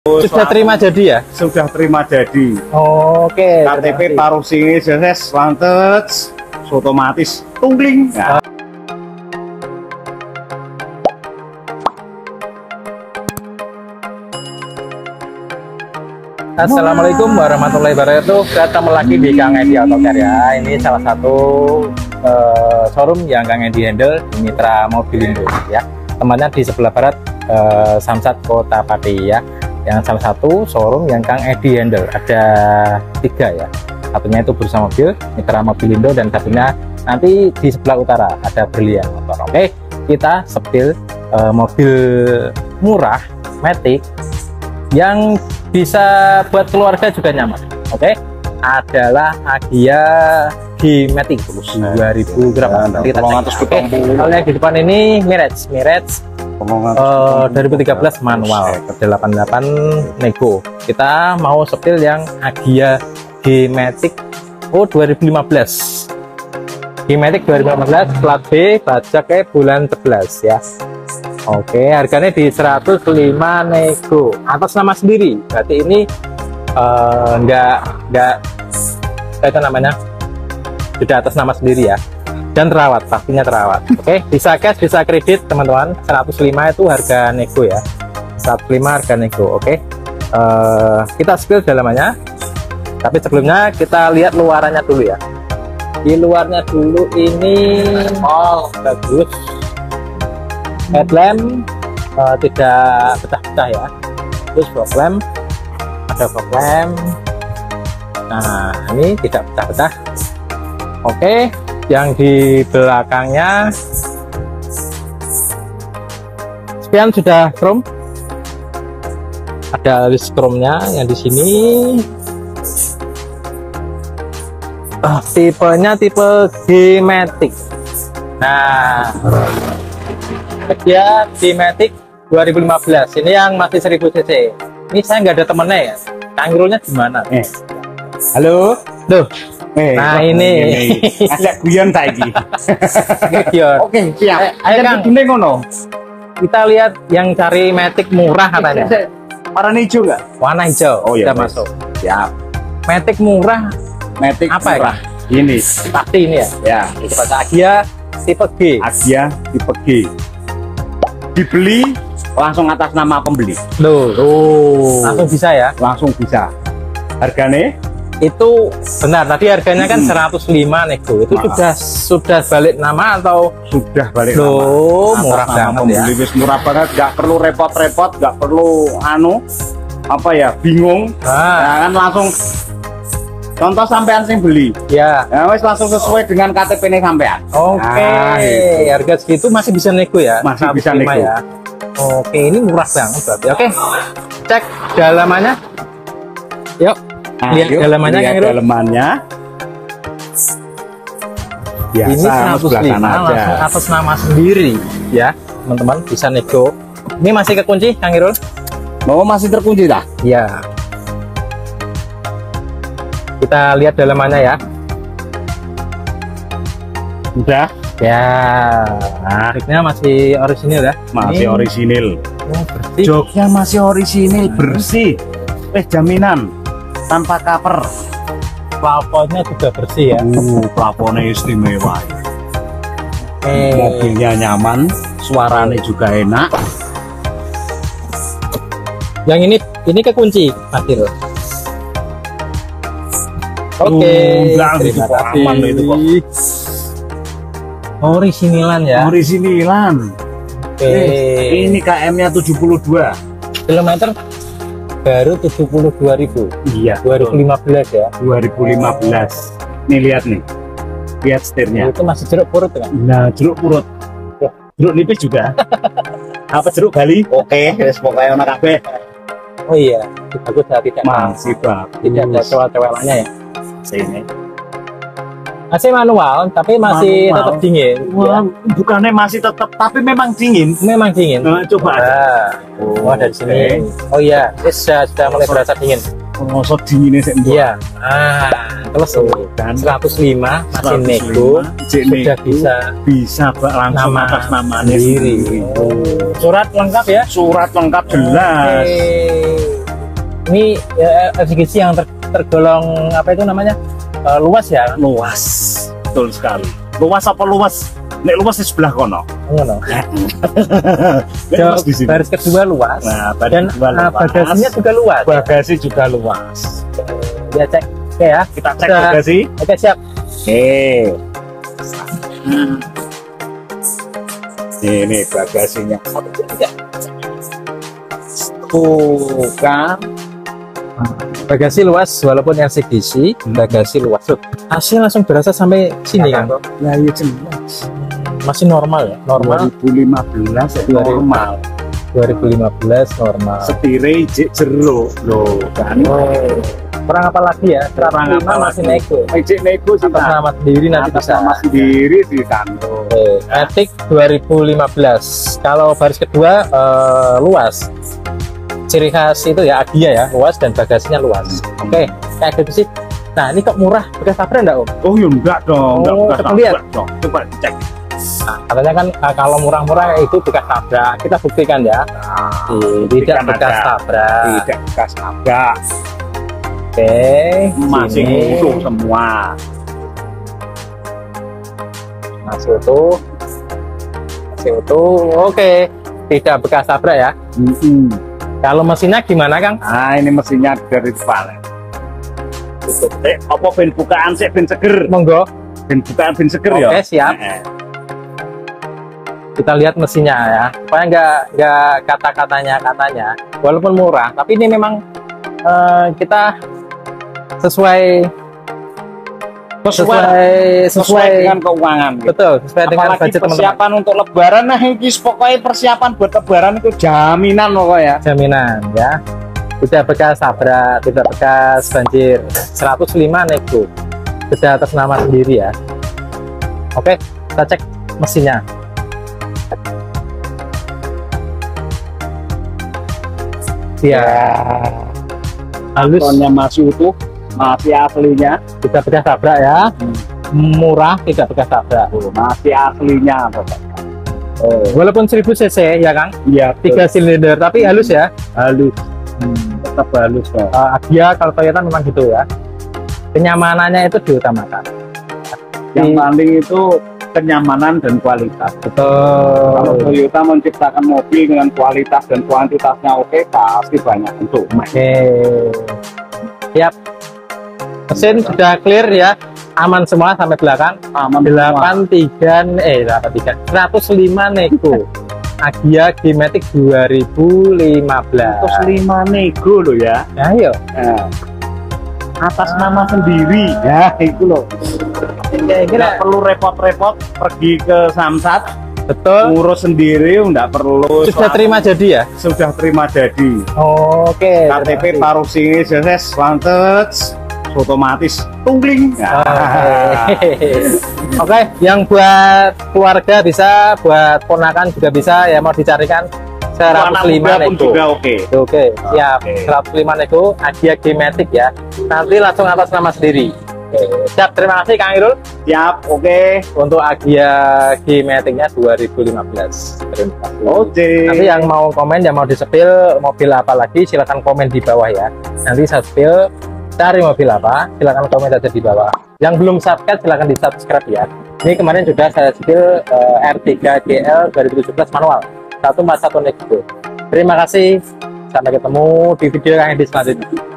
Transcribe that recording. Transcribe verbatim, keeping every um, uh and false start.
Sudah terima jadi ya? Sudah terima jadi. Oh, oke. Okay. K T P paruh sini jelas lantet, otomatis tungling. Nah. Assalamualaikum warahmatullahi wabarakatuh. Ketemu lagi di Kang Edi Autocare ya. Ini salah satu uh, showroom yang Kang Edi handle di Mitra Mobilindo ya. Tempatnya di sebelah barat uh, Samsat Kota Pati ya. Yang salah satu showroom yang Kang Edi handle ada tiga ya. Satunya itu Bursa Mobil Mitra Mobilindo dan satunya nanti di sebelah utara ada Berlian Motor. Oke, kita sepil uh, mobil murah Matic yang bisa buat keluarga juga nyaman. Oke, adalah Agya G-Matic dua ribu berapa? Nanti kita cek. Kalau yang di depan ini Mirage, Mirage uh, dua ribu tiga belas manual delapan puluh delapan nego. Kita mau sepil yang Agya G-Matic oh dua ribu lima belas. G-Matic dua ribu lima belas plat B, pajaknya bulan sebelas ya. Oke, harganya di seratus lima nego atas nama sendiri. Berarti ini uh, enggak enggak itu namanya sudah atas nama sendiri ya. Dan terawat, pastinya terawat. Oke, bisa cash, bisa kredit teman-teman. seratus lima itu harga nego ya. seratus lima harga nego. Oke. Uh, kita spill dalamannya. Tapi sebelumnya kita lihat luarannya dulu ya. Di luarnya dulu ini oh bagus. Headlamp uh, tidak pecah-pecah ya. Terus fog lamp, ada fog lamp. Nah, ini tidak pecah-pecah. Oke, yang di belakangnya spion sudah chrome. Ada list chrome-nya yang di sini. Uh, tipenya tipe G-Matic. Nah, dia G-Matic dua ribu lima belas ini yang masih seribu cc. Ini saya nggak ada temennya ya. Kanggirulnya gimana? Eh. Halo, tuh. Eh, nah ini, ini. Ada guyon tadi. Oke, siap. Eh, ayo Kang, ngono. kita lihat yang cari Matic murah katanya. Warna hijau nggak? Warna hijau. Oh iya, kita masuk. Siap. Matic murah. Matic apa murah. Ya? Ini. Pasti ini ya. Ya. Itu kata Agya tipe G. Agya tipe G. Dibeli langsung atas nama pembeli. Loh, oh. Langsung bisa ya? Langsung bisa. Harganya itu benar. Tadi harganya kan hmm. seratus lima nego. Itu Maaf. sudah sudah balik nama atau sudah balik Loh, nama? Murah banget pembeli, ya. Murah banget. Gak perlu repot-repot, gak perlu anu apa ya bingung. Ah. Nah, kan langsung. Contoh sampean sing beli, ya, ya wes langsung sesuai dengan K T P nya sampean. Oke, nah, gitu. Harga segitu masih bisa nego ya? Masih bisa nego ya. Oke, ini murah banget berarti. Oke, cek dalamannya. Yuk, nah, lihat yuk, dalamannya lihat kan? Dalamannya. Biasa, ini seratus lima langsung atas nama sendiri ya, teman-teman bisa nego. Ini masih kekunci, Kang Irul? Oh, masih terkunci dah? Ya. Kita lihat dalamannya ya. Udah ya. Nah, masih orisinil ya. Masih ini. orisinil. Oh, bersih. Joknya masih orisinil, bersih. Eh jaminan tanpa cover. Plafonnya juga bersih ya. Uh, plafonnya istimewa. Eh. Mobilnya nyaman, suaranya juga enak. Yang ini ini kekunci, Adil. Oke, okay. uh, terima kasih. Aman itu kok. Orisinilan ya. Orisinilan. Oke. Okay. Ini K M-nya tujuh puluh dua. Kilometer baru tujuh puluh dua ribu. Iya. dua ribu lima belas ya. dua ribu lima belas. Nih lihat nih. Lihat setirnya. Itu masih jeruk purut kan? Nah, jeruk purut. Oh, jeruk nipis juga. Apa jeruk Bali? Oke, wis pokoke ono kabeh. Oh iya, bagus ya, tidak masih bagus. Tidak ada cewek-cewekannya ya. Sini. Masih manual, tapi masih manual. Tetap dingin. Wah, ya. Bukannya masih tetap, tapi memang dingin. Memang dingin. Nah, coba nah. Oh, oh dari sini. Oh iya, sudah sudah mulai berasa dingin. Mosok dinginnya sih. Iya. Ah, terus oh, kan seratus lima masih nego, sudah bisa bisa langsung nama atas namanya sendiri. Oh. Surat lengkap ya? Surat lengkap jelas. Okay. Ini ya, F C G C yang ter, tergolong apa itu namanya uh, luas ya? Luas, betul sekali. Luas apa luas? Nek luas di sebelah kono. Ngono. Nek luas di sini. Baris kedua luas. Nah, baris dan kedua uh, luas. bagasinya juga luas. Bagasi juga luas. Ya cek. Oke ya. Kita cek Sudah. bagasi. Oke siap. Oke. Ini bagasinya. Tuh kan. Bagasi luas walaupun L C G C, bagasi luas. Loh, A C langsung berasa sampai sini kan? Nah, iya jelas. Masih normal ya? Normal. dua ribu lima belas ya, normal. dua ribu lima belas normal. Setire ijik jeruk loh kan. Oh, kurang apa lagi ya? Kurang apa masih lagi? nego. Ijik nego sih Atas nama sendiri nanti atas bisa. nama sendiri sih kan. Oke, Matic dua ribu lima belas. Kalau baris kedua eh, luas. Ciri khas itu ya Agia ya, luas dan bagasinya luas. Oke, kayak gitu sih. Nah, ini kok murah? Bekas tabrak enggak, Om? Oh ya enggak dong, enggak Oh, bekas coba lihat. tabrak dong. Coba cek. Nah, katanya kan eh, kalau murah-murah itu bekas tabrak. Kita buktikan ya. Nah, Tidak buktikan bekas aja. tabrak. Tidak bekas tabrak. Oke, Masih sini. utuh semua. Masih utuh. Masih utuh. Oke, tidak bekas tabrak ya. Mm-mm. Kalau mesinnya gimana, Kang? Nah, ini mesinnya dari depan. Eh, apa ben bukaan sih ben seger? Monggo. Ben bukaan ben seger ya. Oke, siap. Eh, Kita lihat mesinnya ya. Supaya nggak nggak kata-katanya katanya. Walaupun murah, tapi ini memang eh, kita sesuai Sesuai, sesuai sesuai dengan keuangan gitu. betul sesuai dengan Apalagi budget teman-teman. persiapan untuk lebaran, nah ini pokoknya persiapan buat lebaran itu jaminan pokoknya. Jaminan ya. Tidak bekas tabrak, tidak bekas banjir. seratus lima nego. Sudah atas nama sendiri ya. Oke, kita cek mesinnya. Ya, halus. Tonnya masih utuh, masih aslinya, Tidak bekas tabrak ya. Murah, tidak bekas tabrak. masih aslinya. Oh, walaupun seribu cc ya Kang, Iya, tiga silinder tapi halus ya. halus, hmm, tetap halus kok. Uh, Agia kalau Toyota memang gitu ya. Kenyamanannya itu diutamakan. Yang Di- paling itu kenyamanan dan kualitas. Betul. Kalau Toyota menciptakan mobil dengan kualitas dan kuantitasnya oke, pasti banyak untuk emas. Oke. Siap. Mesin sudah clear ya. Aman semua sampai belakang. Aman delapan tiga eh delapan tiga seratus lima nego. Agia G-Matic dua ribu lima belas. Terus lima nego loh ya. Nah, ayo. Nah, atas nama sendiri ya itu loh. Kira-kira Nggak perlu repot-repot pergi ke Samsat betul. ngurus sendiri, nggak perlu Sudah terima jadi ya? sudah terima jadi. Oke. K T P taruh sini, jelas, lantet, otomatis tungling. Oke. Oke, yang buat keluarga bisa, buat ponakan juga bisa ya, mau dicarikan seratus lima pun nego. juga oke. Oke, siap. Oke. seratus lima nego Agia G-Matic ya. Nanti langsung atas nama sendiri. Oke, siap. Terima kasih Kang Irul Siap, oke. untuk Agia G-Matic-nya dua ribu lima belas. Terima kasih. Oke. Nanti yang mau komen, yang mau disepil mobil apa lagi, silakan komen di bawah ya. Nanti saya sepil cari mobil apa, silakan komen aja di bawah. Yang belum subscribe, silakan di subscribe ya. Ini kemarin sudah saya sepil uh, R tiga G L dua ribu tujuh belas manual seratus empat puluh satu nego. Terima kasih, sampai ketemu di video yang di selanjutnya.